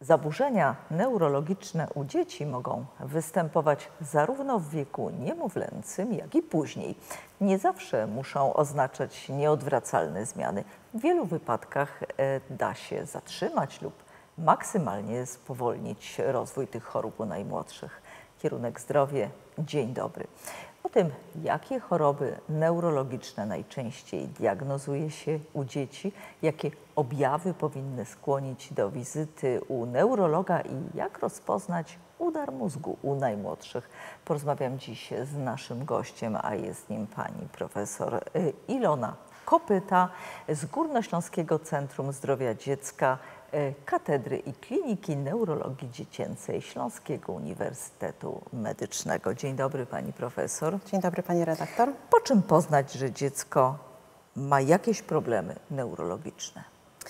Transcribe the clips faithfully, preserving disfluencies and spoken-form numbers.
Zaburzenia neurologiczne u dzieci mogą występować zarówno w wieku niemowlęcym, jak i później. Nie zawsze muszą oznaczać nieodwracalne zmiany. W wielu wypadkach da się zatrzymać lub maksymalnie spowolnić rozwój tych chorób u najmłodszych. Kierunek zdrowie. Dzień dobry. O tym, jakie choroby neurologiczne najczęściej diagnozuje się u dzieci, jakie objawy powinny skłonić do wizyty u neurologa i jak rozpoznać udar mózgu u najmłodszych. Porozmawiam dziś z naszym gościem, a jest nim pani profesor Ilona Kopyta z Górnośląskiego Centrum Zdrowia Dziecka, Katedry i Kliniki Neurologii Dziecięcej Śląskiego Uniwersytetu Medycznego. Dzień dobry pani profesor. Dzień dobry pani redaktor. Po czym poznać, że dziecko ma jakieś problemy neurologiczne?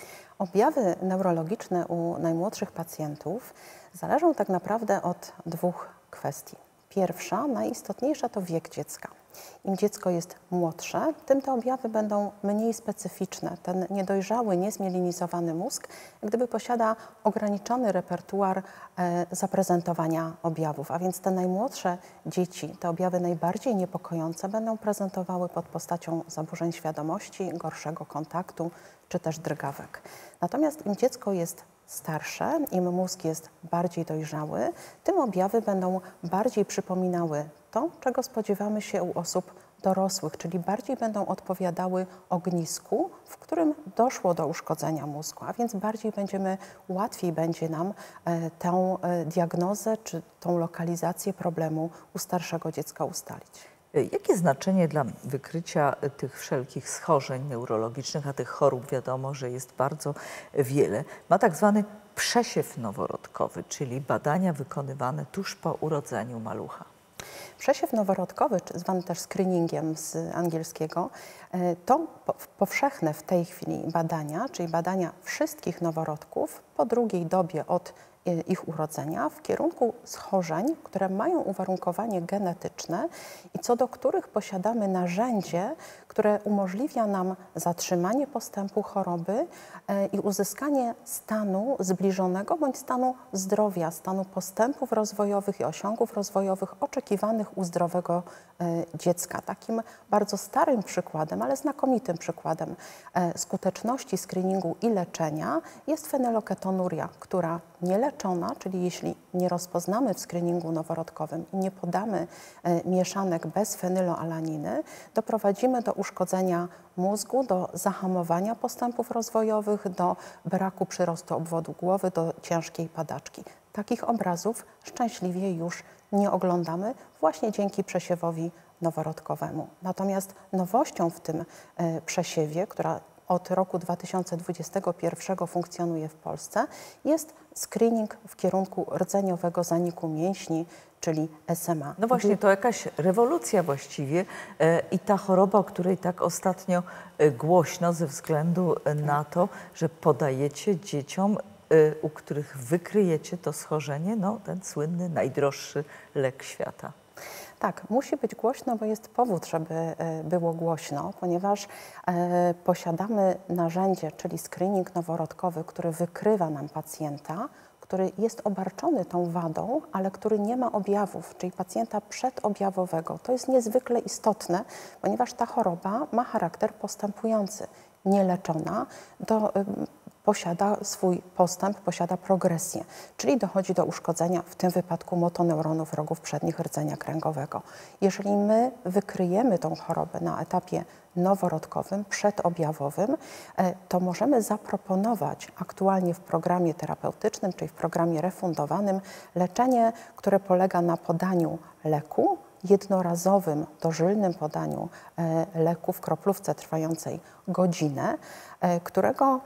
Objawy neurologiczne u najmłodszych pacjentów zależą tak naprawdę od dwóch kwestii. Pierwsza, najistotniejsza to wiek dziecka. Im dziecko jest młodsze, tym te objawy będą mniej specyficzne. Ten niedojrzały, niezmielinizowany mózg jak gdyby posiada ograniczony repertuar e, zaprezentowania objawów, a więc te najmłodsze dzieci, te objawy najbardziej niepokojące będą prezentowały pod postacią zaburzeń świadomości, gorszego kontaktu czy też drgawek. Natomiast im dziecko jest starsze, im mózg jest bardziej dojrzały, tym objawy będą bardziej przypominały to, czego spodziewamy się u osób dorosłych, czyli bardziej będą odpowiadały ognisku, w którym doszło do uszkodzenia mózgu, a więc bardziej będziemy, łatwiej będzie nam e, tę e, diagnozę czy tą lokalizację problemu u starszego dziecka ustalić. Jakie znaczenie dla wykrycia tych wszelkich schorzeń neurologicznych, a tych chorób wiadomo, że jest bardzo wiele, ma tak zwany przesiew noworodkowy, czyli badania wykonywane tuż po urodzeniu malucha? Przesiew noworodkowy, zwany też screeningiem z angielskiego, to powszechne w tej chwili badania, czyli badania wszystkich noworodków po drugiej dobie od ich urodzenia w kierunku schorzeń, które mają uwarunkowanie genetyczne i co do których posiadamy narzędzie, które umożliwia nam zatrzymanie postępu choroby i uzyskanie stanu zbliżonego bądź stanu zdrowia, stanu postępów rozwojowych i osiągów rozwojowych oczekiwanych u zdrowego dziecka. Takim bardzo starym przykładem, ale znakomitym przykładem skuteczności screeningu i leczenia jest fenylketonuria, która nieleczona, czyli jeśli nie rozpoznamy w screeningu noworodkowym i nie podamy e, mieszanek bez fenyloalaniny, doprowadzimy do uszkodzenia mózgu, do zahamowania postępów rozwojowych, do braku przyrostu obwodu głowy, do ciężkiej padaczki. Takich obrazów szczęśliwie już nie oglądamy właśnie dzięki przesiewowi noworodkowemu. Natomiast nowością w tym e, przesiewie, która od roku dwa tysiące dwudziestego pierwszego funkcjonuje w Polsce, jest screening w kierunku rdzeniowego zaniku mięśni, czyli S M A. No właśnie, to jakaś rewolucja właściwie e, i ta choroba, o której tak ostatnio e, głośno ze względu na to, że podajecie dzieciom, e, u których wykryjecie to schorzenie, no ten słynny, najdroższy lek świata. Tak, musi być głośno, bo jest powód, żeby było głośno, ponieważ e, posiadamy narzędzie, czyli screening noworodkowy, który wykrywa nam pacjenta, który jest obarczony tą wadą, ale który nie ma objawów, czyli pacjenta przedobjawowego. To jest niezwykle istotne, ponieważ ta choroba ma charakter postępujący. Nieleczona do posiada swój postęp, posiada progresję, czyli dochodzi do uszkodzenia, w tym wypadku motoneuronów rogów przednich rdzenia kręgowego. Jeżeli my wykryjemy tą chorobę na etapie noworodkowym, przedobjawowym, to możemy zaproponować aktualnie w programie terapeutycznym, czyli w programie refundowanym, leczenie, które polega na podaniu leku, jednorazowym, dożylnym podaniu leku w kroplówce trwającej godzinę, którego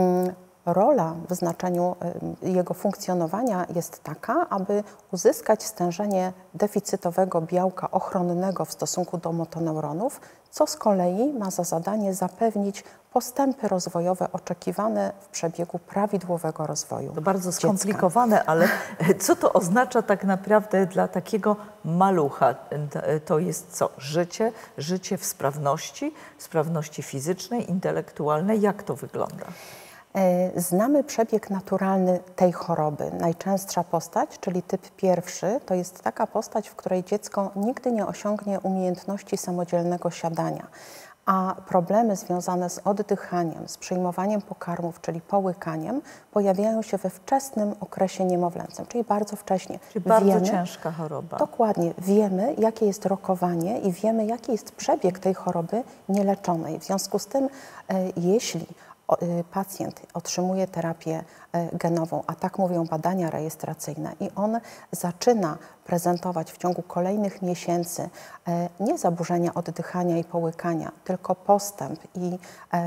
rola w znaczeniu jego funkcjonowania jest taka, aby uzyskać stężenie deficytowego białka ochronnego w stosunku do motoneuronów, co z kolei ma za zadanie zapewnić postępy rozwojowe oczekiwane w przebiegu prawidłowego rozwoju. To bardzo dziecka. Skomplikowane, ale co to oznacza tak naprawdę dla takiego malucha? To jest co? Życie? Życie w sprawności? Sprawności fizycznej, intelektualnej? Jak to wygląda? Znamy przebieg naturalny tej choroby. Najczęstsza postać, czyli typ pierwszy, to jest taka postać, w której dziecko nigdy nie osiągnie umiejętności samodzielnego siadania, a problemy związane z oddychaniem, z przyjmowaniem pokarmów, czyli połykaniem, pojawiają się we wczesnym okresie niemowlęcym, czyli bardzo wcześnie. Czyli bardzo wiemy, ciężka choroba. Dokładnie. Wiemy, jakie jest rokowanie i wiemy, jaki jest przebieg tej choroby nieleczonej. W związku z tym, jeśli pacjent otrzymuje terapię genową, a tak mówią badania rejestracyjne, i on zaczyna prezentować w ciągu kolejnych miesięcy nie zaburzenia oddychania i połykania, tylko postęp i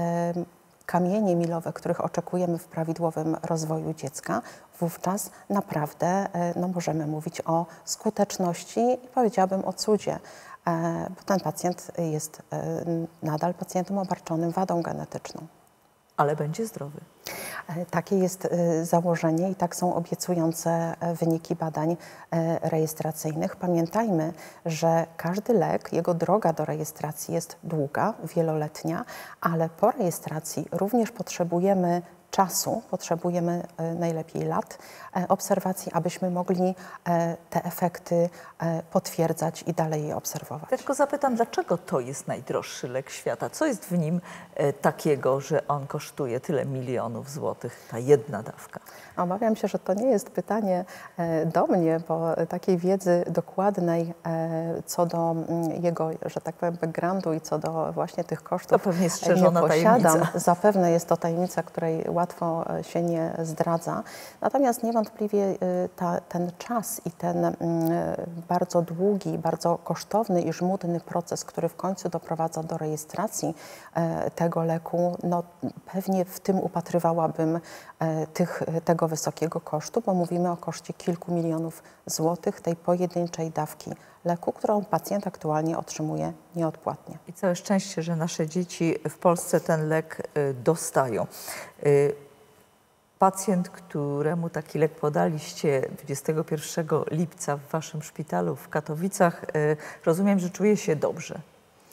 kamienie milowe, których oczekujemy w prawidłowym rozwoju dziecka, wówczas naprawdę no, możemy mówić o skuteczności i powiedziałabym o cudzie, bo ten pacjent jest nadal pacjentem obarczonym wadą genetyczną. Ale będzie zdrowy. Takie jest założenie i tak są obiecujące wyniki badań rejestracyjnych. Pamiętajmy, że każdy lek, jego droga do rejestracji jest długa, wieloletnia, ale po rejestracji również potrzebujemy czasu, potrzebujemy najlepiej lat obserwacji, abyśmy mogli te efekty potwierdzać i dalej je obserwować. Tylko zapytam, dlaczego to jest najdroższy lek świata? Co jest w nim takiego, że on kosztuje tyle milionów złotych, ta jedna dawka? Obawiam się, że to nie jest pytanie do mnie, bo takiej wiedzy dokładnej co do jego, że tak powiem, backgroundu i co do właśnie tych kosztów to pewnie strzeżona nie posiadam. Tajemnica. Zapewne jest to tajemnica, której łatwo się nie zdradza. Natomiast niewątpliwie ta, ten czas i ten bardzo długi, bardzo kosztowny i żmudny proces, który w końcu doprowadza do rejestracji tego leku, no pewnie w tym upatrywałabym tych, tego wysokiego kosztu, bo mówimy o koszcie kilku milionów złotych tej pojedynczej dawki leku, którą pacjent aktualnie otrzymuje nieodpłatnie. I całe szczęście, że nasze dzieci w Polsce ten lek dostają. Pacjent, któremu taki lek podaliście dwudziestego pierwszego lipca w waszym szpitalu w Katowicach, rozumiem, że czuje się dobrze.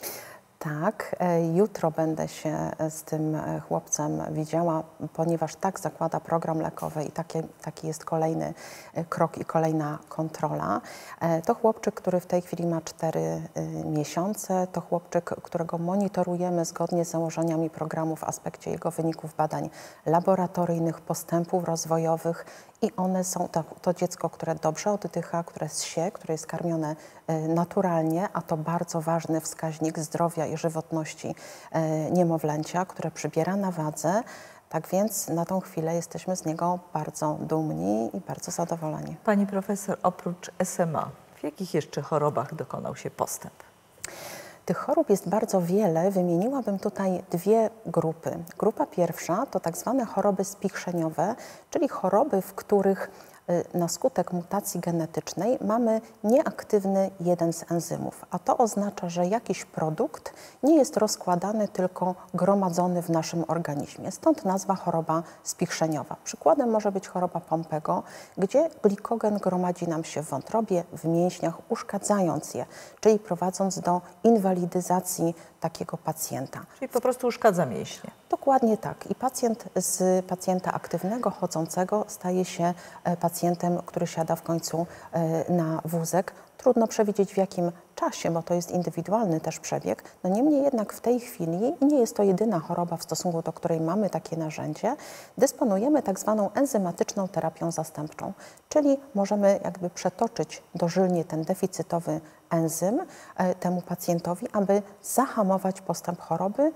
Tak, jutro będę się z tym chłopcem widziała, ponieważ tak zakłada program lekowy i takie, taki jest kolejny krok i kolejna kontrola. To chłopczyk, który w tej chwili ma cztery miesiące, to chłopczyk, którego monitorujemy zgodnie z założeniami programu w aspekcie jego wyników badań laboratoryjnych, postępów rozwojowych i one są, to, to dziecko, które dobrze oddycha, które zsie, które jest karmione naturalnie, a to bardzo ważny wskaźnik zdrowia i żywotności niemowlęcia, które przybiera na wadze. Tak więc na tą chwilę jesteśmy z niego bardzo dumni i bardzo zadowoleni. Pani profesor, oprócz S M A, w jakich jeszcze chorobach dokonał się postęp? Tych chorób jest bardzo wiele. Wymieniłabym tutaj dwie grupy. Grupa pierwsza to tak zwane choroby spichrzeniowe, czyli choroby, w których na skutek mutacji genetycznej mamy nieaktywny jeden z enzymów, a to oznacza, że jakiś produkt nie jest rozkładany, tylko gromadzony w naszym organizmie. Stąd nazwa choroba spichrzeniowa. Przykładem może być choroba Pompego, gdzie glikogen gromadzi nam się w wątrobie, w mięśniach, uszkadzając je, czyli prowadząc do inwalidyzacji takiego pacjenta. Czyli po prostu uszkadza mięśnie. Dokładnie tak. I pacjent z pacjenta aktywnego, chodzącego staje się pacjentem, który siada w końcu na wózek. Trudno przewidzieć w jakim czasie, bo to jest indywidualny też przebieg. No niemniej jednak w tej chwili, i nie jest to jedyna choroba, w stosunku do której mamy takie narzędzie, dysponujemy tak zwaną enzymatyczną terapią zastępczą, czyli możemy jakby przetoczyć dożylnie ten deficytowy enzym temu pacjentowi, aby zahamować postęp choroby.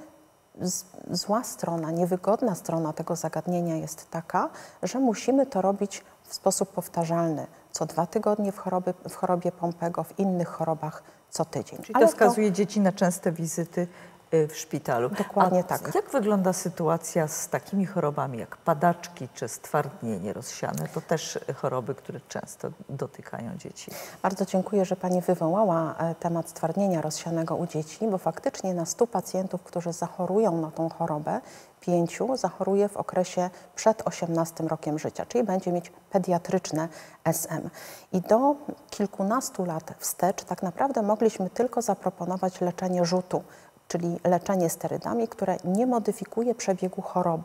Zła strona, niewygodna strona tego zagadnienia jest taka, że musimy to robić w sposób powtarzalny. Co dwa tygodnie w, choroby, w chorobie Pompego, w innych chorobach co tydzień. Czyli to skazuje to... dzieci na częste wizyty w szpitalu. Dokładnie A tak. Jak wygląda sytuacja z takimi chorobami jak padaczki czy stwardnienie rozsiane? To też choroby, które często dotykają dzieci. Bardzo dziękuję, że Pani wywołała temat stwardnienia rozsianego u dzieci, bo faktycznie na stu pacjentów, którzy zachorują na tą chorobę, pięciu zachoruje w okresie przed osiemnastym rokiem życia, czyli będzie mieć pediatryczne S M. I do kilkunastu lat wstecz tak naprawdę mogliśmy tylko zaproponować leczenie rzutu, czyli leczenie sterydami, które nie modyfikuje przebiegu choroby.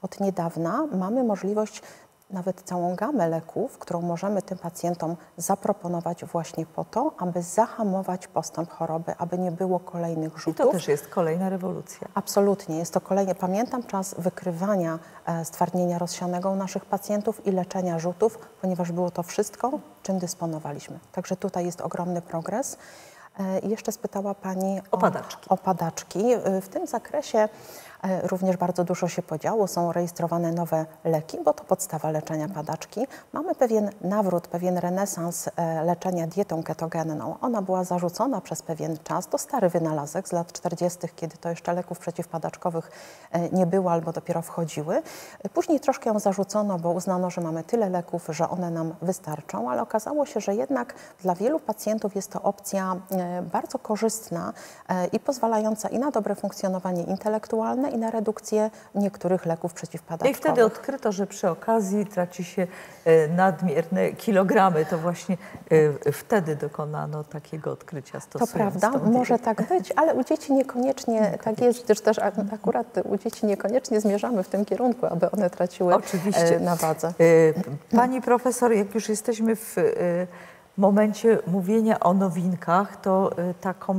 Od niedawna mamy możliwość nawet całą gamę leków, którą możemy tym pacjentom zaproponować właśnie po to, aby zahamować postęp choroby, aby nie było kolejnych rzutów. I to też jest kolejna rewolucja. Absolutnie. Jest to kolejny, pamiętam czas wykrywania e, stwardnienia rozsianego u naszych pacjentów i leczenia rzutów, ponieważ było to wszystko, czym dysponowaliśmy. Także tutaj jest ogromny progres. E, jeszcze spytała Pani o, o padaczki. O padaczki. W tym zakresie również bardzo dużo się podziało, są rejestrowane nowe leki, bo to podstawa leczenia padaczki. Mamy pewien nawrót, pewien renesans leczenia dietą ketogenną. Ona była zarzucona przez pewien czas, to stary wynalazek z lat czterdziestych, kiedy to jeszcze leków przeciwpadaczkowych nie było albo dopiero wchodziły. Później troszkę ją zarzucono, bo uznano, że mamy tyle leków, że one nam wystarczą, ale okazało się, że jednak dla wielu pacjentów jest to opcja bardzo korzystna i pozwalająca i na dobre funkcjonowanie intelektualne, i na redukcję niektórych leków przeciwpadaczkowych. I wtedy odkryto, że przy okazji traci się nadmierne kilogramy. To właśnie wtedy dokonano takiego odkrycia stosując To prawda, może tak być, ale u dzieci niekoniecznie, niekoniecznie. tak jest, gdyż też akurat u dzieci niekoniecznie zmierzamy w tym kierunku, aby one traciły Oczywiście. na wadze. Pani profesor, jak już jesteśmy w momencie mówienia o nowinkach, to taką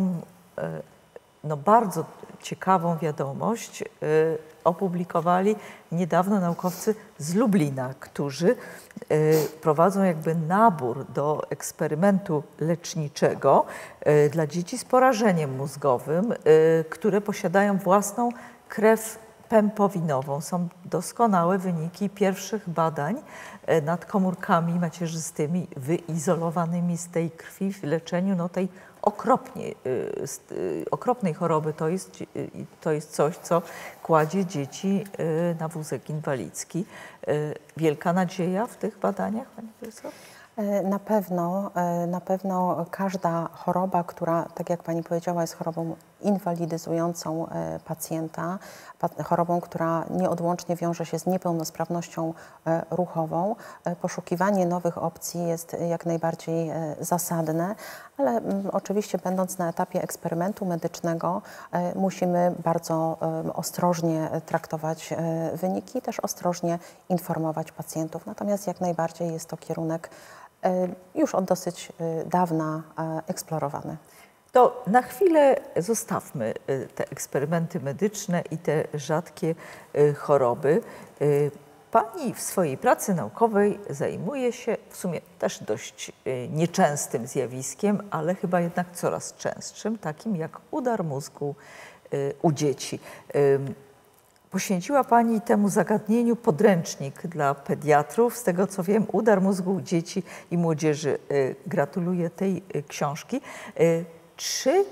no, bardzo ciekawą wiadomość y, opublikowali niedawno naukowcy z Lublina, którzy y, prowadzą jakby nabór do eksperymentu leczniczego y, dla dzieci z porażeniem mózgowym, y, które posiadają własną krew pępowinową. Są doskonałe wyniki pierwszych badań y, nad komórkami macierzystymi wyizolowanymi z tej krwi w leczeniu no, tej okropnie, okropnej choroby. To jest, to jest coś, co kładzie dzieci na wózek inwalidzki. Wielka nadzieja w tych badaniach, pani profesor? Na pewno, na pewno każda choroba, która, tak jak pani powiedziała, jest chorobą inwalidyzującą pacjenta, chorobą, która nieodłącznie wiąże się z niepełnosprawnością ruchową. Poszukiwanie nowych opcji jest jak najbardziej zasadne, ale oczywiście będąc na etapie eksperymentu medycznego musimy bardzo ostrożnie traktować wyniki, też ostrożnie informować pacjentów. Natomiast jak najbardziej jest to kierunek już od dosyć dawna eksplorowany. To na chwilę zostawmy te eksperymenty medyczne i te rzadkie choroby. Pani w swojej pracy naukowej zajmuje się w sumie też dość nieczęstym zjawiskiem, ale chyba jednak coraz częstszym, takim jak udar mózgu u dzieci. Poświęciła Pani temu zagadnieniu podręcznik dla pediatrów. Z tego co wiem, udar mózgu u dzieci i młodzieży. Gratuluję tej książki. Czy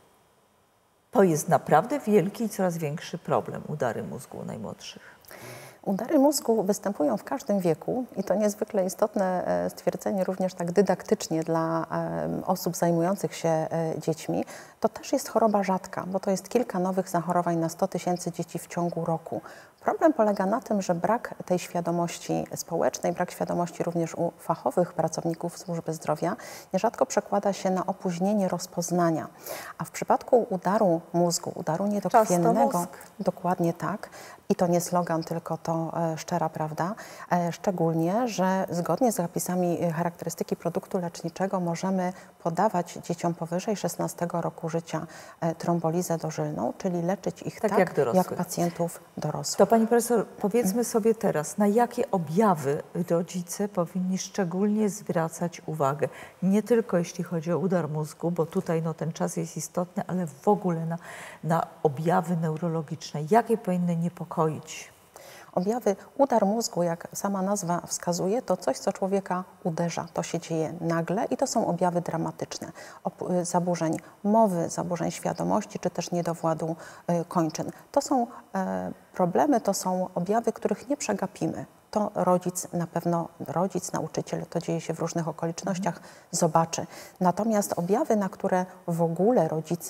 to jest naprawdę wielki i coraz większy problem, udary mózgu u najmłodszych? Udary mózgu występują w każdym wieku i to niezwykle istotne stwierdzenie również tak dydaktycznie dla osób zajmujących się dziećmi. To też jest choroba rzadka, bo to jest kilka nowych zachorowań na sto tysięcy dzieci w ciągu roku. Problem polega na tym, że brak tej świadomości społecznej, brak świadomości również u fachowych pracowników służby zdrowia nierzadko przekłada się na opóźnienie rozpoznania. A w przypadku udaru mózgu, udaru niedokrwiennego, dokładnie tak, i to nie slogan, tylko to e, szczera prawda, e, szczególnie, że zgodnie z zapisami charakterystyki produktu leczniczego możemy podawać dzieciom powyżej szesnastego roku życia e, trombolizę dożylną, czyli leczyć ich tak, tak jak, jak pacjentów dorosłych. To pani profesor, powiedzmy sobie teraz, na jakie objawy rodzice powinni szczególnie zwracać uwagę? Nie tylko jeśli chodzi o udar mózgu, bo tutaj no, ten czas jest istotny, ale w ogóle na, na objawy neurologiczne. Jakie powinny niepokoić? Objawy, udar mózgu, jak sama nazwa wskazuje, to coś, co człowieka uderza. To się dzieje nagle i to są objawy dramatyczne. Zaburzeń mowy, zaburzeń świadomości, czy też niedowładu kończyn. To są problemy, to są objawy, których nie przegapimy. To rodzic na pewno, rodzic, nauczyciel, to dzieje się w różnych okolicznościach, zobaczy. Natomiast objawy, na które w ogóle rodzice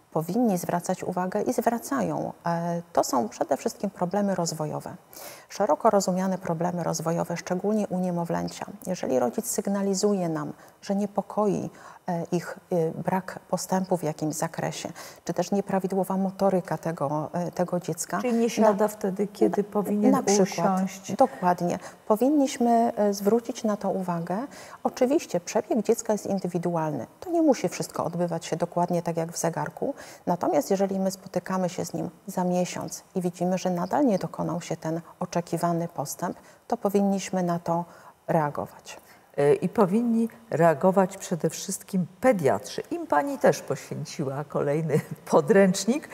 powinni zwracać uwagę i zwracają, to są przede wszystkim problemy rozwojowe. Szeroko rozumiane problemy rozwojowe, szczególnie u niemowlęcia. Jeżeli rodzic sygnalizuje nam, że niepokoi ich brak postępu w jakimś zakresie, czy też nieprawidłowa motoryka tego, tego dziecka. Czyli nie siada na, wtedy, kiedy powinien na przykład, usiąść. Dokładnie. Powinniśmy zwrócić na to uwagę. Oczywiście przebieg dziecka jest indywidualny. To nie musi wszystko odbywać się dokładnie tak jak w zegarku. Natomiast jeżeli my spotykamy się z nim za miesiąc i widzimy, że nadal nie dokonał się ten oczekiwany postęp, to powinniśmy na to reagować. I powinni reagować przede wszystkim pediatrzy. Im pani też poświęciła kolejny podręcznik.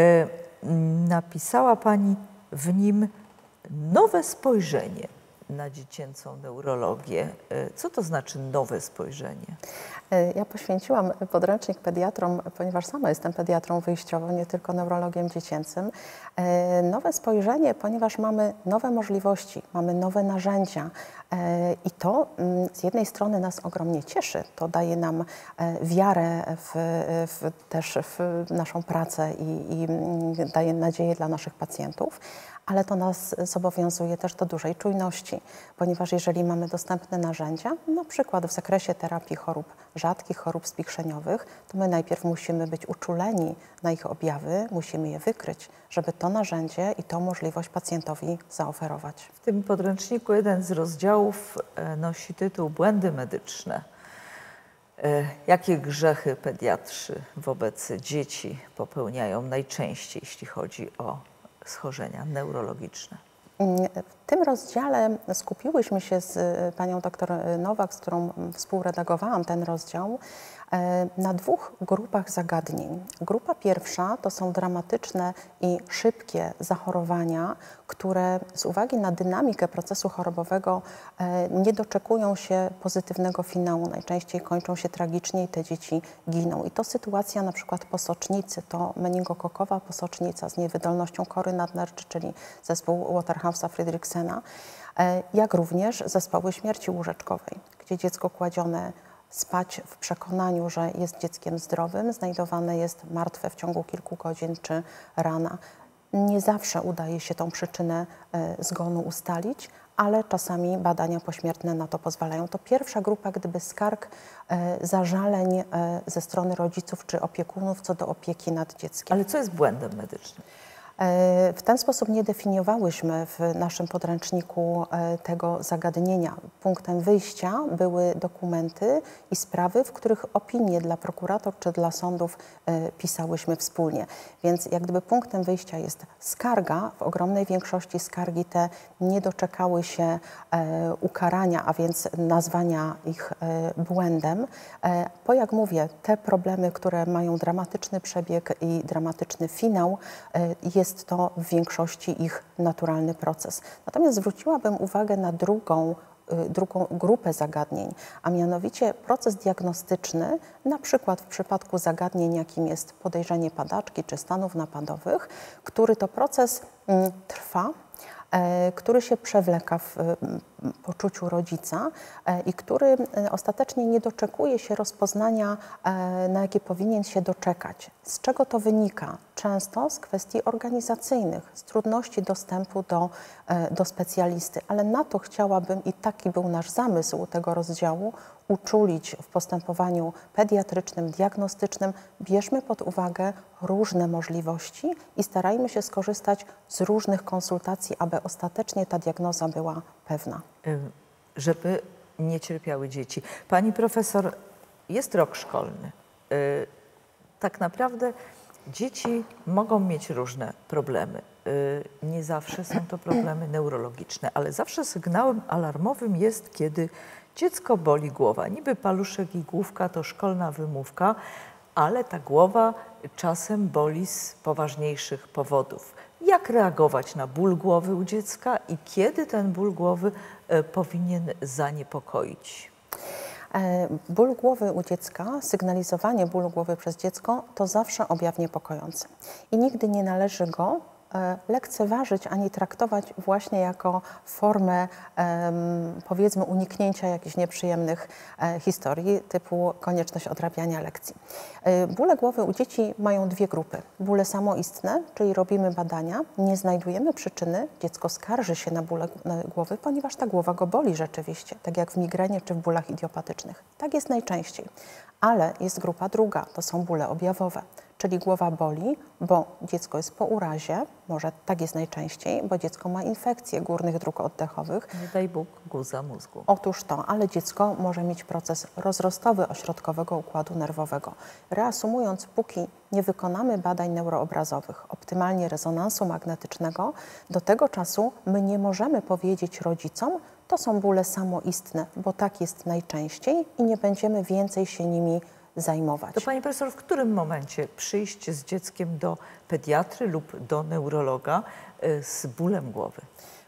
Napisała pani w nim nowe spojrzenie na dziecięcą neurologię. Co to znaczy nowe spojrzenie? Ja poświęciłam podręcznik pediatrom, ponieważ sama jestem pediatrą wyjściową, nie tylko neurologiem dziecięcym. Nowe spojrzenie, ponieważ mamy nowe możliwości, mamy nowe narzędzia i to z jednej strony nas ogromnie cieszy, to daje nam wiarę w, w, też w naszą pracę i, i daje nadzieję dla naszych pacjentów, ale to nas zobowiązuje też do dużej czujności, ponieważ jeżeli mamy dostępne narzędzia, na przykład w zakresie terapii chorób rzadkich, chorób spichrzeniowych, to my najpierw musimy być uczuleni na ich objawy, musimy je wykryć, żeby to narzędzie i tą możliwość pacjentowi zaoferować. W tym podręczniku jeden z rozdziałów nosi tytuł Błędy medyczne. Jakie grzechy pediatrzy wobec dzieci popełniają najczęściej, jeśli chodzi o schorzenia neurologiczne? W tym rozdziale skupiłyśmy się z panią doktor Nowak, z którą współredagowałam ten rozdział, na dwóch grupach zagadnień. Grupa pierwsza to są dramatyczne i szybkie zachorowania, które z uwagi na dynamikę procesu chorobowego nie doczekują się pozytywnego finału. Najczęściej kończą się tragicznie i te dzieci giną. I to sytuacja na przykład po socznicy, to meningokokowa posocznica z niewydolnością kory nadnerczy, czyli zespół Waterhausa-Fridriksena, jak również zespoły śmierci łóżeczkowej, gdzie dziecko kładzione spać w przekonaniu, że jest dzieckiem zdrowym, znajdowane jest martwe w ciągu kilku godzin czy rana. Nie zawsze udaje się tą przyczynę zgonu ustalić, ale czasami badania pośmiertne na to pozwalają. To pierwsza grupa gdyby skarg, zażaleń ze strony rodziców czy opiekunów co do opieki nad dzieckiem. Ale co jest błędem medycznym? W ten sposób nie definiowałyśmy w naszym podręczniku tego zagadnienia. Punktem wyjścia były dokumenty i sprawy, w których opinie dla prokurator czy dla sądów pisałyśmy wspólnie. Więc jak gdyby punktem wyjścia jest skarga. W ogromnej większości skargi te nie doczekały się ukarania, a więc nazwania ich błędem. Bo jak mówię, te problemy, które mają dramatyczny przebieg i dramatyczny finał, jest Jest to w większości ich naturalny proces. Natomiast zwróciłabym uwagę na drugą, drugą grupę zagadnień, a mianowicie proces diagnostyczny, na przykład w przypadku zagadnień, jakim jest podejrzenie padaczki czy stanów napadowych, który to proces mm, trwa, który się przewleka w poczuciu rodzica i który ostatecznie nie doczekuje się rozpoznania, na jakie powinien się doczekać. Z czego to wynika? Często z kwestii organizacyjnych, z trudności dostępu do, do specjalisty, ale na to chciałabym, i taki był nasz zamysł tego rozdziału, uczulić w postępowaniu pediatrycznym, diagnostycznym. Bierzmy pod uwagę różne możliwości i starajmy się skorzystać z różnych konsultacji, aby ostatecznie ta diagnoza była pewna. Żeby nie cierpiały dzieci. Pani profesor, jest rok szkolny. Tak naprawdę dzieci mogą mieć różne problemy. Nie zawsze są to problemy neurologiczne, ale zawsze sygnałem alarmowym jest, kiedy dziecko boli głowa. Niby paluszek i główka to szkolna wymówka, ale ta głowa czasem boli z poważniejszych powodów. Jak reagować na ból głowy u dziecka i kiedy ten ból głowy powinien zaniepokoić? Ból głowy u dziecka, sygnalizowanie bólu głowy przez dziecko to zawsze objaw niepokojący. I nigdy nie należy go e, lekceważyć ani traktować właśnie jako formę em, powiedzmy uniknięcia jakichś nieprzyjemnych e, historii typu konieczność odrabiania lekcji. E, bóle głowy u dzieci mają dwie grupy. Bóle samoistne, czyli robimy badania, nie znajdujemy przyczyny, dziecko skarży się na bóle głowy, ponieważ ta głowa go boli rzeczywiście, tak jak w migrenie czy w bólach idiopatycznych. Tak jest najczęściej. Ale jest grupa druga, to są bóle objawowe, czyli głowa boli, bo dziecko jest po urazie, może tak jest najczęściej, bo dziecko ma infekcje górnych dróg oddechowych. Nie daj Bóg, guza mózgu. Otóż to, ale dziecko może mieć proces rozrostowy ośrodkowego układu nerwowego. Reasumując, póki nie wykonamy badań neuroobrazowych, optymalnie rezonansu magnetycznego, do tego czasu my nie możemy powiedzieć rodzicom, to są bóle samoistne, bo tak jest najczęściej i nie będziemy więcej się nimi zajmować. To pani profesor, w którym momencie przyjść z dzieckiem do pediatry lub do neurologa y, z bólem głowy?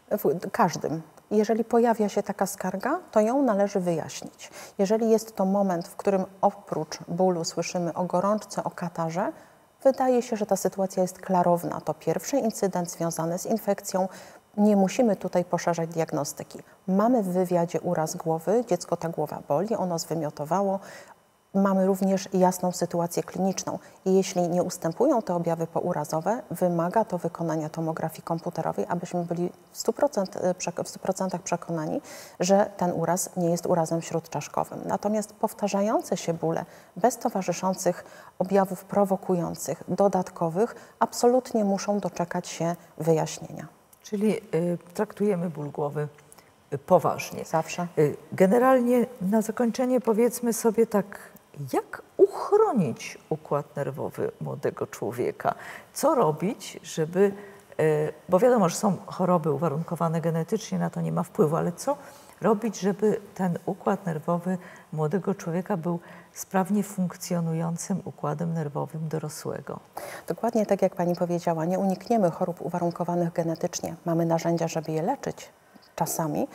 W każdym. Jeżeli pojawia się taka skarga, to ją należy wyjaśnić. Jeżeli jest to moment, w którym oprócz bólu słyszymy o gorączce, o katarze, wydaje się, że ta sytuacja jest klarowna. To pierwszy incydent związany z infekcją. Nie musimy tutaj poszerzać diagnostyki. Mamy w wywiadzie uraz głowy, dziecko ta głowa boli, ono zwymiotowało. Mamy również jasną sytuację kliniczną i jeśli nie ustępują te objawy pourazowe, wymaga to wykonania tomografii komputerowej, abyśmy byli w stu procentach przekonani, że ten uraz nie jest urazem śródczaszkowym. Natomiast powtarzające się bóle bez towarzyszących objawów prowokujących, dodatkowych, absolutnie muszą doczekać się wyjaśnienia. Czyli y, traktujemy ból głowy y, poważnie. Zawsze. Y, generalnie na zakończenie powiedzmy sobie tak, jak uchronić układ nerwowy młodego człowieka? Co robić, żeby, y, bo wiadomo, że są choroby uwarunkowane genetycznie, na to nie ma wpływu, ale co robić, żeby ten układ nerwowy młodego człowieka był sprawnie funkcjonującym układem nerwowym dorosłego? Dokładnie tak jak pani powiedziała, nie unikniemy chorób uwarunkowanych genetycznie. Mamy narzędzia, żeby je leczyć czasami,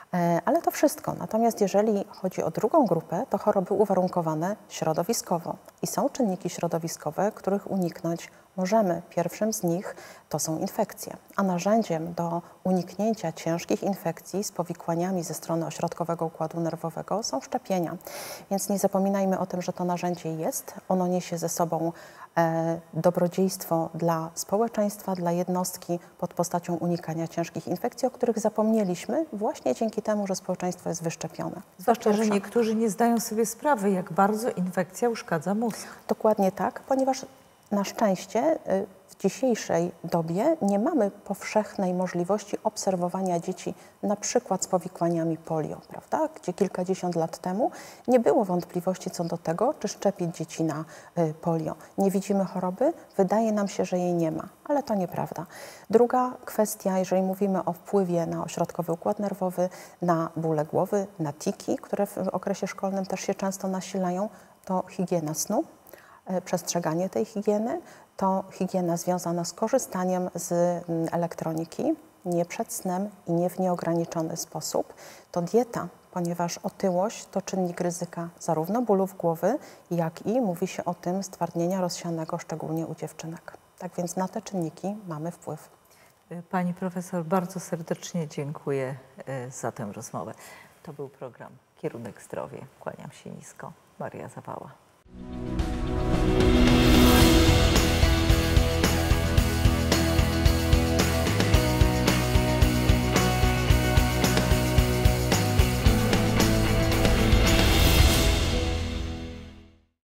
ale to wszystko. Natomiast jeżeli chodzi o drugą grupę, to choroby uwarunkowane środowiskowo. I są czynniki środowiskowe, których uniknąć możemy. Pierwszym z nich to są infekcje, a narzędziem do uniknięcia ciężkich infekcji z powikłaniami ze strony ośrodkowego układu nerwowego są szczepienia. Więc nie zapominajmy o tym, że to narzędzie jest. Ono niesie ze sobą e, dobrodziejstwo dla społeczeństwa, dla jednostki pod postacią unikania ciężkich infekcji, o których zapomnieliśmy właśnie dzięki temu, że społeczeństwo jest wyszczepione. Zwłaszcza, że niektórzy nie zdają sobie sprawy, jak bardzo infekcja uszkadza mózg. Dokładnie tak, ponieważ na szczęście w dzisiejszej dobie nie mamy powszechnej możliwości obserwowania dzieci na przykład z powikłaniami polio, prawda? Gdzie kilkadziesiąt lat temu nie było wątpliwości co do tego, czy szczepić dzieci na polio. Nie widzimy choroby, wydaje nam się, że jej nie ma, ale to nieprawda. Druga kwestia, jeżeli mówimy o wpływie na ośrodkowy układ nerwowy, na bóle głowy, na tiki, które w okresie szkolnym też się często nasilają, to higiena snu. Przestrzeganie tej higieny, to higiena związana z korzystaniem z elektroniki, nie przed snem i nie w nieograniczony sposób. To dieta, ponieważ otyłość to czynnik ryzyka zarówno bólów głowy, jak i mówi się o tym stwardnienia rozsianego, szczególnie u dziewczynek. Tak więc na te czynniki mamy wpływ. Pani profesor, bardzo serdecznie dziękuję za tę rozmowę. To był program Kierunek Zdrowie. Kłaniam się nisko. Maria Zawała. Thank you.